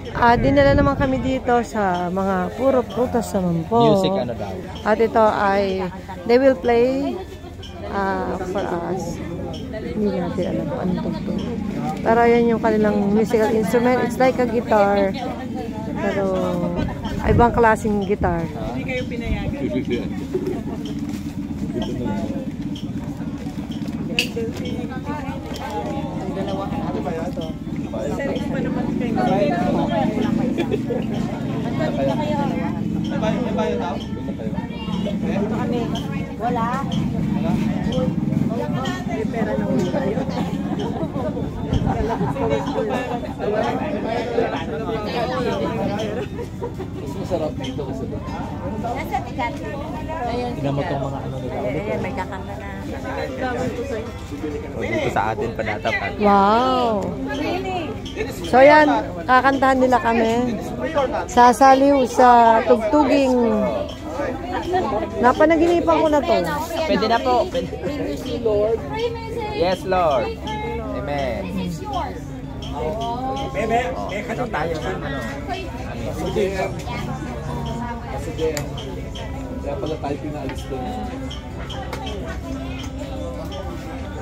dinala naman kami dito sa mga puro prutas naman po. Music ano daw? At ito ay, they will play for us. Hindi natin alam kung anong tugtog. Pero yan yung kanilang musical instrument. It's like a guitar. Pero, ibang klaseng guitar. Hindi kayo pinayagan. Ang dalawang ano ba ito? Send pa naman kayo. Nabayo daw? Ito kami. Wala. May pera na ulit tayo. Mas masarap dito kasi doon. Nasa tikat. Tingnan mo itong mga ano nila. Ayan, may kakanta na. O dito sa atin pa natapat. Wow! So yan, kakantahan nila kami. Sasaliw sa tugtuging. Napanaginipan ko na to. Pwede na po. Yes, Lord. Amen. Bebe, Ano tayo ng ano? Kasi kaya pala tayo pinalis doon.